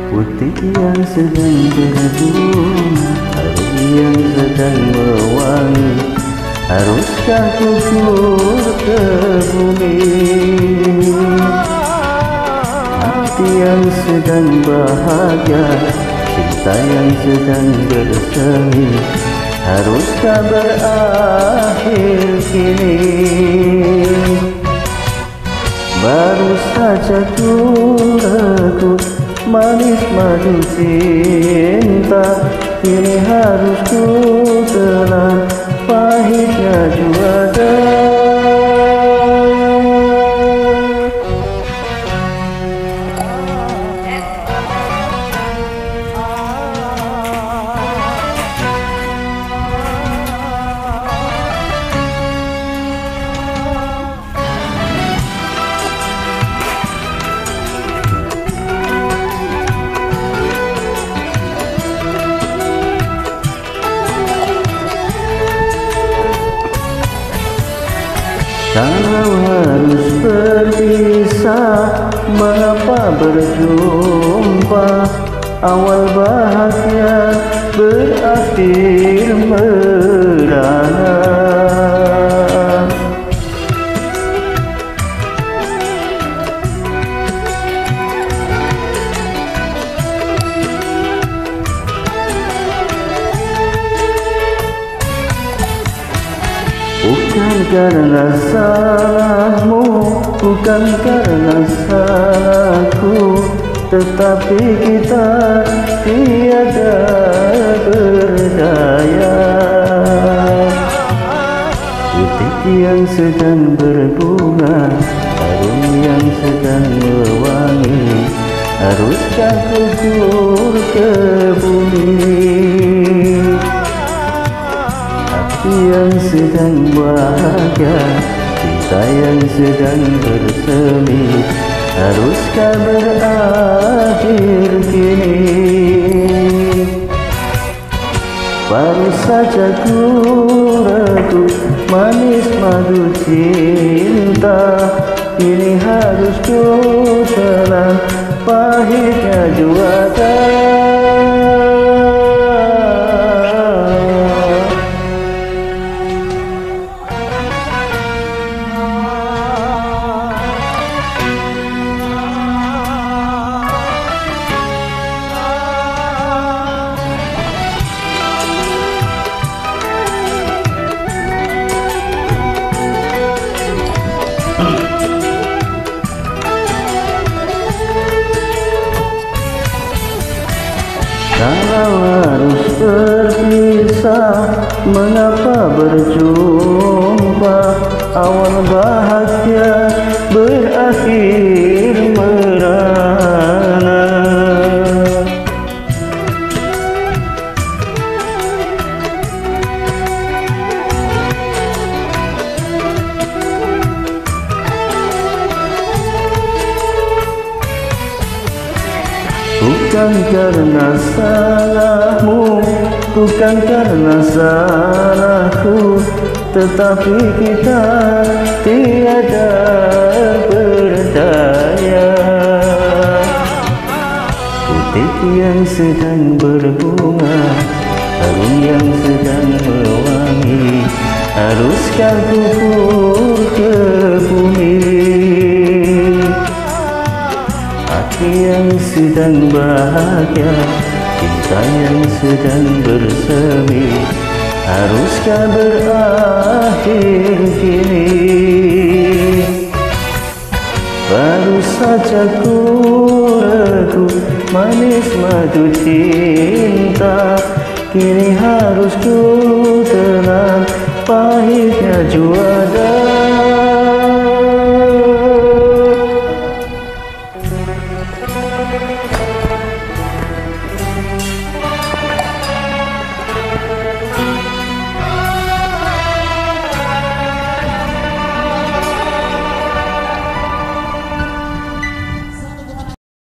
Putih yang sedang berbunga, harum yang sedang mewangi, haruskah gugur ke bumi? Hati yang sedang bahagia, cinta yang sedang bersemi, haruskah berakhir kini? Baru saja ku ragu manis madu cinta, kini harus ku telan pahitnya juara. Kalau harus berpisah, mengapa berjumpa? Awal bahagia berakhir merana. Bukan karena salahmu, bukan karena salahku, tetapi kita tiada berdaya. Putih yang sedang berbunga, harum yang sedang mewangi, haruskah gugur ke bumi? Hati yang sedang bahagia, cinta yang sedang bersemi, haruskah berakhir kini? Baru saja ku ragu manis madu cinta, kini harus ku telan pahitnya juara. Kalau harus berpisah, mengapa berjumpa? Awal bahagia berakhir merana. Bukan karena salahmu, bukan karena salahku, tetapi kita tiada berdaya. Putih yang sedang berbunga, harum yang sedang mewangi, haruskah gugur ke bumi? Hati yang sedang bahagia, cinta yang sedang bersemi, haruskah berakhir kini? Baru saja ku ragu manis madu cinta, kini harus ku telan pahitnya juara.